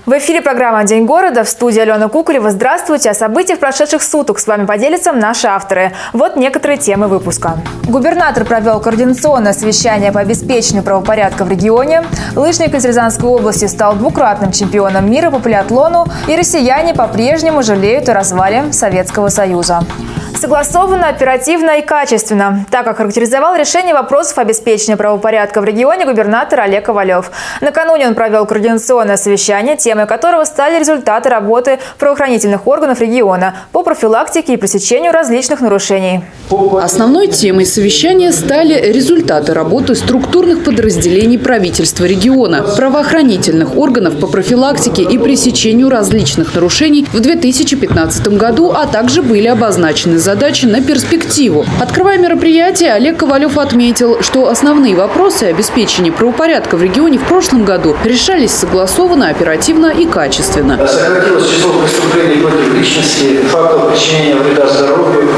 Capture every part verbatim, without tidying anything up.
В эфире программа «День города», в студии Алена Кукарева. Здравствуйте. О событиях прошедших суток с вами поделятся наши авторы. Вот некоторые темы выпуска. Губернатор провел координационное совещание по обеспечению правопорядка в регионе. Лыжник из Рязанской области стал двукратным чемпионом мира по палеатлону. И россияне по-прежнему жалеют о развале Советского Союза. Согласованно, оперативно и качественно. Так охарактеризовал решение вопросов обеспечения правопорядка в регионе губернатор Олег Ковалев. Накануне он провел координационное совещание, темой которого стали результаты работы правоохранительных органов региона по профилактике и пресечению различных нарушений. Основной темой совещания стали результаты работы структурных подразделений правительства региона, правоохранительных органов по профилактике и пресечению различных нарушений в две тысячи пятнадцатом году, а также были обозначены задачи на перспективу. Открывая мероприятие, Олег Ковалев отметил, что основные вопросы обеспечения правопорядка в регионе в прошлом году решались согласованно, оперативно и качественно. Сократилось число преступлений против личности, фактов причинения вреда здоровью,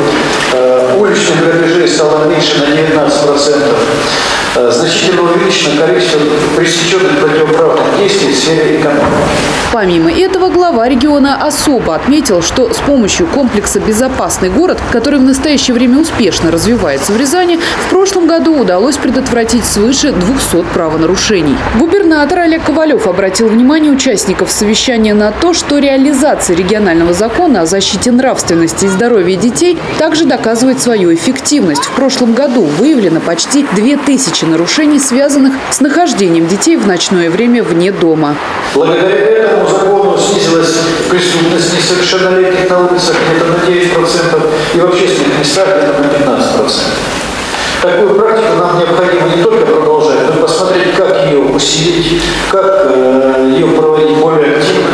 уличных грабежей стало меньше на девятнадцать процентов. Значительно увеличено количество пресеченных противоправных действий в сфере экономики. Помимо этого, глава региона особо отметил, что с помощью комплекса «Безопасный город», который в настоящее время успешно развивается в Рязани, в прошлом году удалось предотвратить свыше двухсот правонарушений. Губернатор Олег Ковалев обратил внимание участников совещания на то, что реализация регионального закона о защите нравственности и здоровья детей также доказывает свою эффективность. В прошлом году выявлено почти две тысячи нарушений, связанных с нахождением детей в ночное время вне дома. Благодаря этому закону снизилась преступность несовершеннолетних на улицах где-то на девять процентов и в общественных местах где-то на пятнадцать процентов. Такую практику нам необходимо не только продолжать, но и посмотреть, как ее усилить, как э, ее проводить более активно,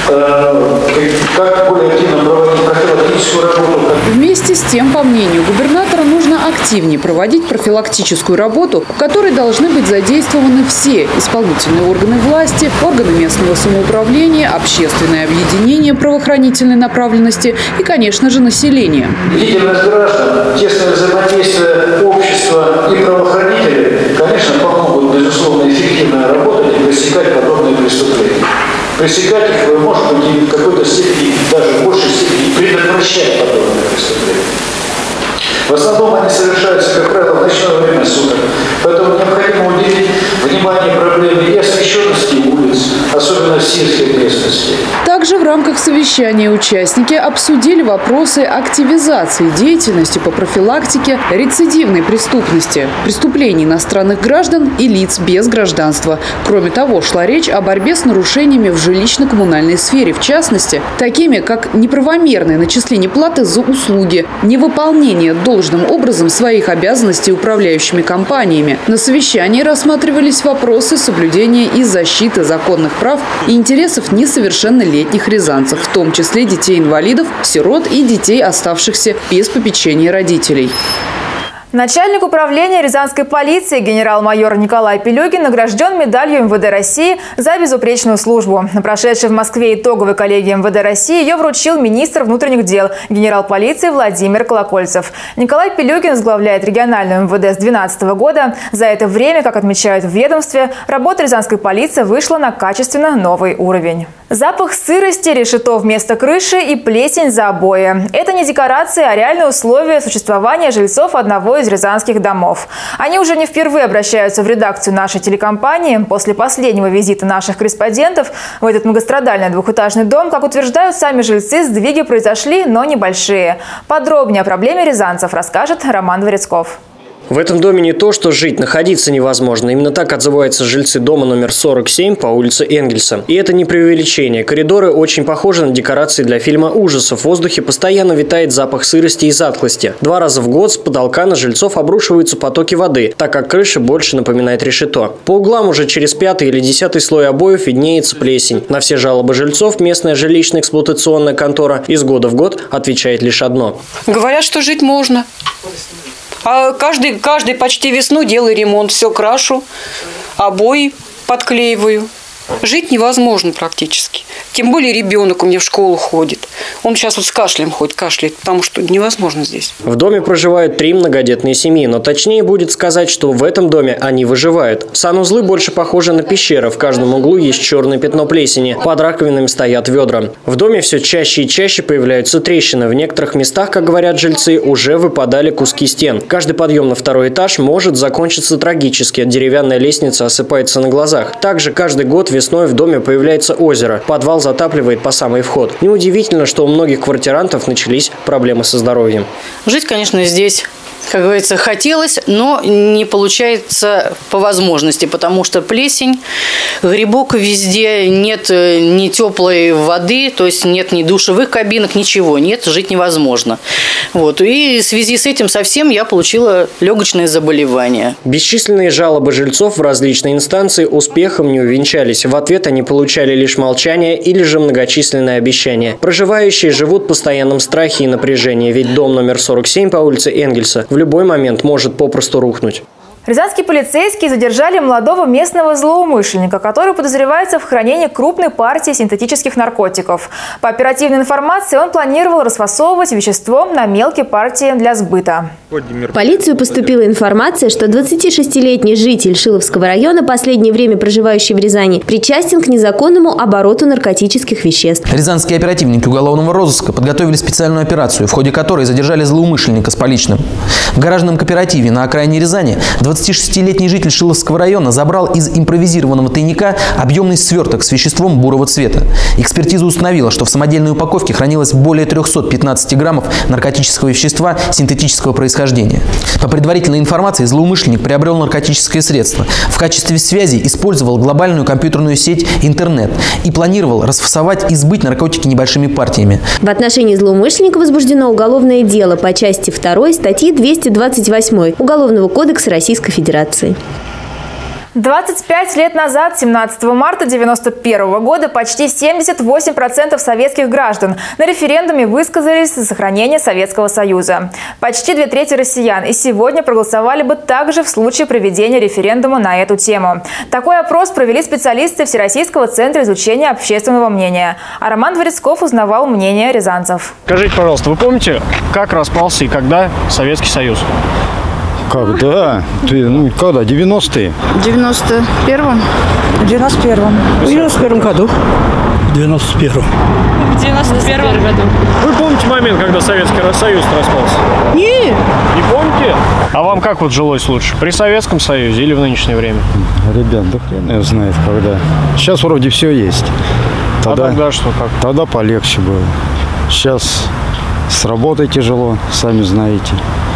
э, как более активно проводить профилактическую работу. Вместе с тем, по мнению губернатора, нужно активнее проводить профилактическую работу, в которой должны быть задействованы все исполнительные органы власти, органы местного самоуправления, общественные объединения правоохранительной направленности и, конечно же, население. Бдительность граждан, тесное взаимодействие общества и правоохранителей, конечно, помогут, безусловно, эффективно работать и пресекать подобные преступления. Пресекать их, может быть, и в какой-то степени, даже в большей степени, предотвращать подобные преступления. В основном они совершаются, как правило, в ночное время суток. Поэтому необходимо уделить внимание проблеме и освещенности улиц, особенно в сельской местности. Также в рамках совещания участники обсудили вопросы активизации деятельности по профилактике рецидивной преступности, преступлений иностранных граждан и лиц без гражданства. Кроме того, шла речь о борьбе с нарушениями в жилищно-коммунальной сфере, в частности, такими как неправомерное начисление платы за услуги, невыполнение должностных должным образом своих обязанностей управляющими компаниями. На совещании рассматривались вопросы соблюдения и защиты законных прав и интересов несовершеннолетних рязанцев, в том числе детей-инвалидов, сирот и детей, оставшихся без попечения родителей. Начальник управления Рязанской полиции генерал-майор Николай Пилюгин награжден медалью эм вэ дэ России за безупречную службу. На прошедшей в Москве итоговой коллегии эм вэ дэ России ее вручил министр внутренних дел генерал полиции Владимир Колокольцев. Николай Пилюгин возглавляет региональную эм вэ дэ с две тысячи двенадцатого года. За это время, как отмечают в ведомстве, работа Рязанской полиции вышла на качественно новый уровень. Запах сырости, решето вместо крыши и плесень за обои. Это не декорации, а реальные условия существования жильцов одного из рязанских домов. Они уже не впервые обращаются в редакцию нашей телекомпании. После последнего визита наших корреспондентов в этот многострадальный двухэтажный дом, как утверждают сами жильцы, сдвиги произошли, но небольшие. Подробнее о проблеме рязанцев расскажет Роман Дворецков. В этом доме не то, что жить, находиться невозможно. Именно так отзываются жильцы дома номер сорок семь по улице Энгельса. И это не преувеличение. Коридоры очень похожи на декорации для фильма ужасов. В воздухе постоянно витает запах сырости и затхлости. Два раза в год с потолка на жильцов обрушиваются потоки воды, так как крыша больше напоминает решето. По углам уже через пятый или десятый слой обоев виднеется плесень. На все жалобы жильцов местная жилищно-эксплуатационная контора из года в год отвечает лишь одно. Говорят, что жить можно. А каждый, каждый почти весну делаю ремонт. Все крашу, обои подклеиваю. Жить невозможно практически. Тем более ребенок у меня в школу ходит. Он сейчас вот с кашлем ходит, кашляет, потому что невозможно здесь. В доме проживают три многодетные семьи, но точнее будет сказать, что в этом доме они выживают. Санузлы больше похожи на пещеры. В каждом углу есть черное пятно плесени. Под раковинами стоят ведра. В доме все чаще и чаще появляются трещины. В некоторых местах, как говорят жильцы, уже выпадали куски стен. Каждый подъем на второй этаж может закончиться трагически. Деревянная лестница осыпается на глазах. Также каждый год весной в доме появляется озеро. Подвал затапливает по самый вход. Неудивительно, что у многих квартирантов начались проблемы со здоровьем. Жить, конечно, здесь, как говорится, хотелось, но не получается по возможности, потому что плесень, грибок везде, нет ни теплой воды, то есть нет ни душевых кабинок, ничего, нет, жить невозможно. Вот. И в связи с этим совсем я получила легочное заболевание. Бесчисленные жалобы жильцов в различные инстанции успехом не увенчались. В ответ они получали лишь молчание или же многочисленные обещания. Проживающие живут в постоянном страхе и напряжении, ведь дом номер сорок семь по улице Энгельса в любой момент может попросту рухнуть. Рязанские полицейские задержали молодого местного злоумышленника, который подозревается в хранении крупной партии синтетических наркотиков. По оперативной информации, он планировал расфасовывать вещество на мелкие партии для сбыта. В полицию поступила информация, что двадцатишестилетний житель Шиловского района, последнее время проживающий в Рязани, причастен к незаконному обороту наркотических веществ. Рязанские оперативники уголовного розыска подготовили специальную операцию, в ходе которой задержали злоумышленника с поличным. В гаражном кооперативе на окраине Рязани двадцатишестилетний житель Шиловского района забрал из импровизированного тайника объемный сверток с веществом бурого цвета. Экспертиза установила, что в самодельной упаковке хранилось более трёхсот пятнадцати граммов наркотического вещества синтетического происхождения. По предварительной информации, злоумышленник приобрел наркотическое средство. В качестве связи использовал глобальную компьютерную сеть интернет и планировал расфасовать и сбыть наркотики небольшими партиями. В отношении злоумышленника возбуждено уголовное дело по части второй статьи двести двадцать восемь Уголовного кодекса Российской Федерации. двадцать пять лет назад, семнадцатого марта девяносто первого года, почти семьдесят восемь процентов советских граждан на референдуме высказались за сохранение Советского Союза. Почти две трети россиян и сегодня проголосовали бы также в случае проведения референдума на эту тему. Такой опрос провели специалисты Всероссийского центра изучения общественного мнения. А Роман Дворецков узнавал мнение рязанцев. Скажите, пожалуйста, вы помните, как распался и когда Советский Союз? Когда? Ты, ну, когда? девяностые? В девяносто первом. В девяносто первом. В девяносто первом году. В девяносто первом. В девяносто первом году. Вы помните момент, когда Советский Союз распался? Не. Не помните? А вам как вот жилось лучше? При Советском Союзе или в нынешнее время? Ребят, да хрен его знает когда. Сейчас вроде все есть. Тогда, а тогда что, как? Тогда полегче было. Сейчас с работой тяжело, сами знаете.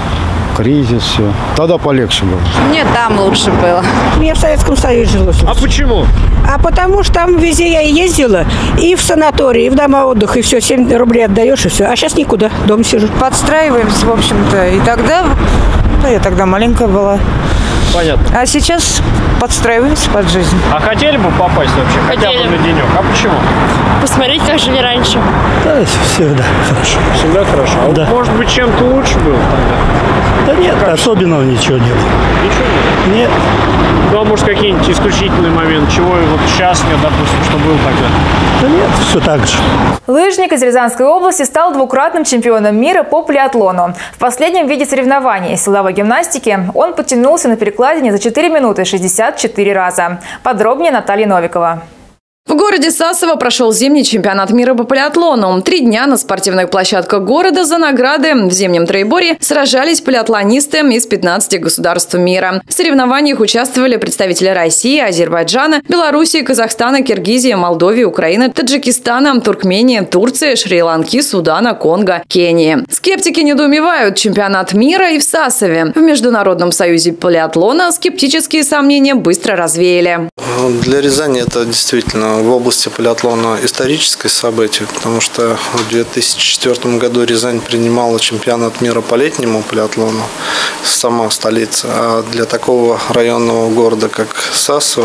Кризис, все. Тогда полегче было. Мне там лучше было. Мне в Советском Союзе жилось. А почему? А потому что там везде я и ездила, и в санатории, и в дома отдыха, и все, семь рублей отдаешь, и все. А сейчас никуда, дома сижу. Подстраиваемся, в общем-то. И тогда, ну, я тогда маленькая была. Понятно. А сейчас подстраиваемся под жизнь. А хотели бы попасть вообще? Хотели. Хотя бы на денек. А почему? Посмотреть, как жили раньше. Да, всегда хорошо. Всегда хорошо. А да. Может быть, чем-то лучше было тогда? Да нет, как? Особенного ничего не было. Ничего нет? Нет. Ну, а может, какие-нибудь исключительные моменты? Чего вот сейчас нет, допустим, что был тогда? Да нет, все так же. Лыжник из Рязанской области стал двукратным чемпионом мира по плиатлону. В последнем виде соревнований силовой гимнастики он подтянулся на перекладине за четыре минуты шестьдесят четыре раза. Подробнее Наталья Новикова. В городе Сасово прошел зимний чемпионат мира по плиатлону. Три дня на спортивных площадках города за награды в зимнем троеборье сражались плиатлонисты из пятнадцати государств мира. В соревнованиях участвовали представители России, Азербайджана, Белоруссии, Казахстана, Киргизии, Молдовии, Украины, Таджикистана, Туркмении, Турции, Шри-Ланки, Судана, Конго, Кении. Скептики недоумевают: чемпионат мира и в Сасове. В Международном союзе плиатлона скептические сомнения быстро развеяли. Для Рязани это действительно в области плиатлона историческое событие, потому что в две тысячи четвёртом году Рязань принимала чемпионат мира по летнему плиатлону, сама столица. А для такого районного города, как Сасово,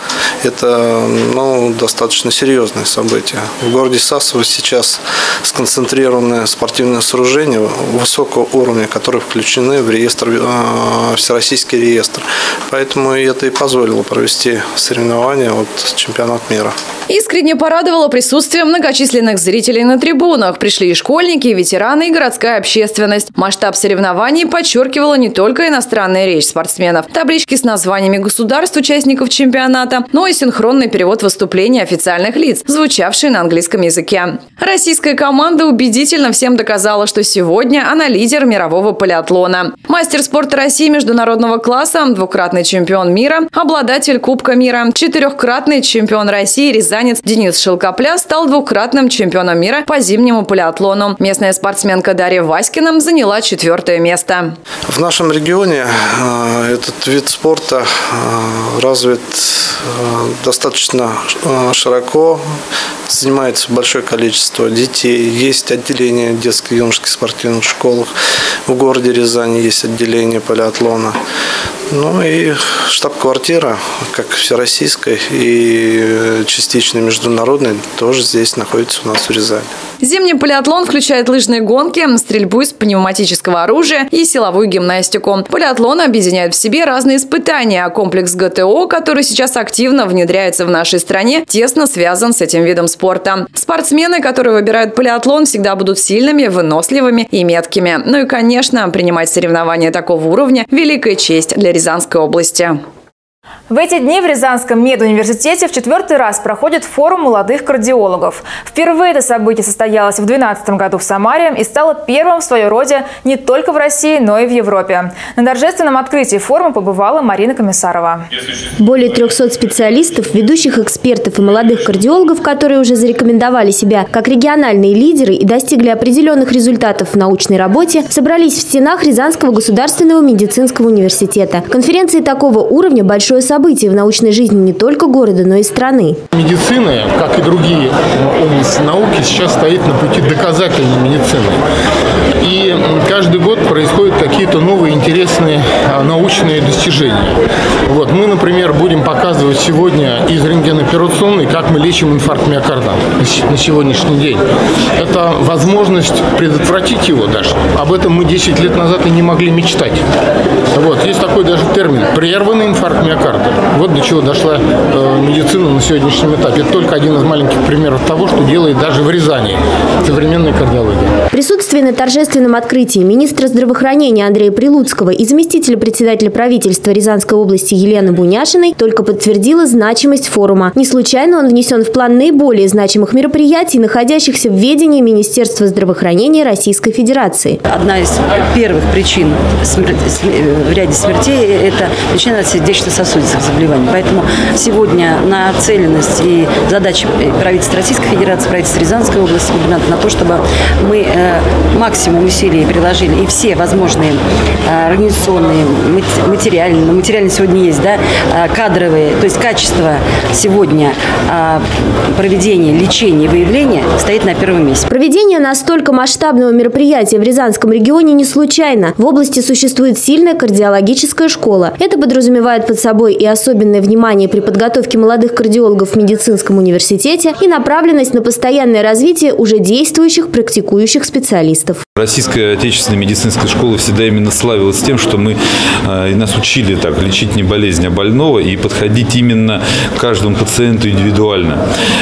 Это ну, достаточно серьезное событие. В городе Сасово сейчас сконцентрированы спортивные сооружения высокого уровня, которые включены в реестр, э, всероссийский реестр. Поэтому это и позволило провести соревнования от чемпионата мира. Искренне порадовало присутствие многочисленных зрителей на трибунах. Пришли и школьники, и ветераны, и городская общественность. Масштаб соревнований подчеркивала не только иностранная речь спортсменов, таблички с названиями государств, участников чемпионата, но и синхронный перевод выступлений официальных лиц, звучавшие на английском языке. Российская команда убедительно всем доказала, что сегодня она лидер мирового палеатлона. Мастер спорта России международного класса, двукратный чемпион мира, обладатель Кубка мира, четырехкратный чемпион России рязанец Денис Шелкопляс стал двукратным чемпионом мира по зимнему палеатлону. Местная спортсменка Дарья Васькина заняла четвертое место. В нашем регионе этот вид спорта развит достаточно широко. Занимается большое количество детей. Есть отделение детских и юношеских спортивных школ. В городе Рязани есть отделение палеатлона. Ну и штаб-квартира, как всероссийской и частично международной, тоже здесь находится у нас в Рязани. Зимний палеатлон включает лыжные гонки, стрельбу из пневматического оружия и силовую гимнастику. Палеатлон объединяет в себе разные испытания, а комплекс ГТО, который сейчас активно внедряется в нашей стране, тесно связан с этим видом спорта. Спортсмены, которые выбирают палеатлон, всегда будут сильными, выносливыми и меткими. Ну и, конечно, принимать соревнования такого уровня – великая честь для Рязанской области. В эти дни в Рязанском медуниверситете в четвертый раз проходит форум молодых кардиологов. Впервые это событие состоялось в две тысячи двенадцатом году в Самаре и стало первым в своем роде не только в России, но и в Европе. На торжественном открытии форума побывала Марина Комиссарова. Более трехсот специалистов, ведущих экспертов и молодых кардиологов, которые уже зарекомендовали себя как региональные лидеры и достигли определенных результатов в научной работе, собрались в стенах Рязанского государственного медицинского университета. Конференции такого уровня – большое событие в научной жизни не только города, но и страны. Медицина, как и другие области науки, сейчас стоит на пути доказательной медицины. И каждый год происходят какие-то новые интересные научные достижения. Вот. Мы, например, будем показывать сегодня из рентгеноперационной, как мы лечим инфаркт миокарда на сегодняшний день. Это возможность предотвратить его даже. Об этом мы десять лет назад и не могли мечтать. Вот. Есть такой даже термин – прерванный инфаркт миокарда. Вот до чего дошла э, медицина на сегодняшнем этапе. Это только один из маленьких примеров того, что делает даже в Рязани современная кардиология. Присутствие на торжественном открытии министра здравоохранения Андрея Прилуцкого и заместителя председателя правительства Рязанской области Елены Буняшиной только подтвердило значимость форума. Не случайно он внесен в план наиболее значимых мероприятий, находящихся в ведении Министерства здравоохранения Российской Федерации. Одна из первых причин смер... в ряде смертей – это причина сердечно-сосудистых заболеваний. Поэтому сегодня нацеленность и задача правительства Российской Федерации, правительства Рязанской области на то, чтобы мы максимум усилий приложили и все возможные организационные, материальные, материальные сегодня есть, да, кадровые, то есть качество сегодня проведения, лечения и выявления стоит на первом месте. Проведение настолько масштабного мероприятия в Рязанском регионе не случайно. В области существует сильная кардиологическая школа. Это подразумевает под собой и особенное внимание при подготовке молодых кардиологов в медицинском университете и направленность на постоянное развитие уже действующих практикующих специалистов. Российская отечественная медицинская школа всегда именно славилась тем, что мы э, нас учили так лечить не болезнь, а больного и подходить именно к каждому пациенту индивидуально.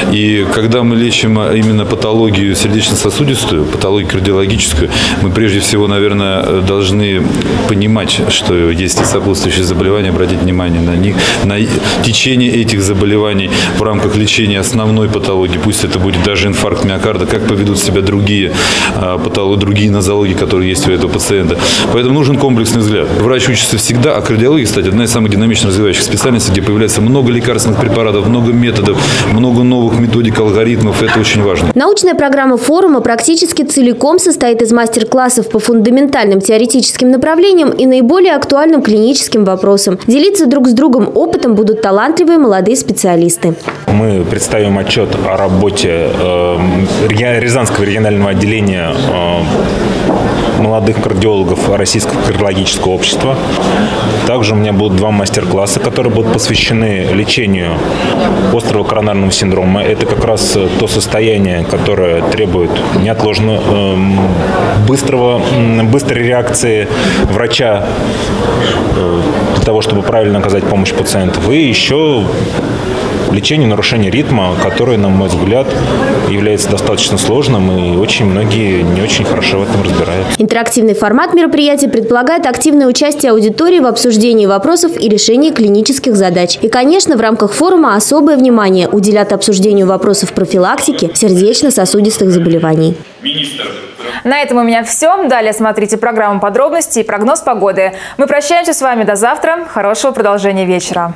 И когда мы лечим именно патологию сердечно-сосудистую, патологию кардиологическую, мы прежде всего, наверное, должны понимать, что есть и сопутствующие заболевания, обратить внимание на них, на течение этих заболеваний в рамках лечения основной патологии, пусть это будет даже инфаркт миокарда, как поведут себя другие э, патологии, другие нозологии, которые есть у этого пациента. Поэтому нужен комплексный взгляд. Врач учится всегда, а кардиология, кстати, одна из самых динамично развивающих специальностей, где появляется много лекарственных препаратов, много методов, много новых методик, алгоритмов. Это очень важно. Научная программа форума практически целиком состоит из мастер-классов по фундаментальным теоретическим направлениям и наиболее актуальным клиническим вопросам. Делиться друг с другом опытом будут талантливые молодые специалисты. Мы представим отчет о работе э, Рязанского регионального отделения э, молодых кардиологов Российского кардиологического общества. Также у меня будут два мастер-класса, которые будут посвящены лечению острого коронарного синдрома. Это как раз то состояние, которое требует неотложного, быстрого, быстрой реакции врача для того, чтобы правильно оказать помощь пациенту. И еще лечение нарушения ритма, которое, на мой взгляд, является достаточно сложным, и очень многие не очень хорошо в этом разбираются. Интерактивный формат мероприятия предполагает активное участие аудитории в обсуждении вопросов и решении клинических задач. И, конечно, в рамках форума особое внимание уделят обсуждению вопросов профилактики сердечно-сосудистых заболеваний. На этом у меня все. Далее смотрите программу «Подробности» и прогноз погоды. Мы прощаемся с вами до завтра. Хорошего продолжения вечера.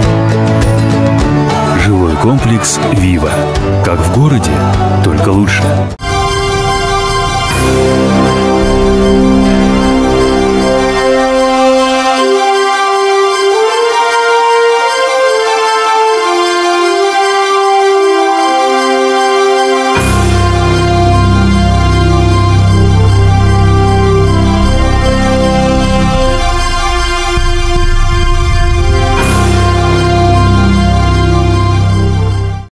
Жилой комплекс «Вива». Как в городе, только лучше.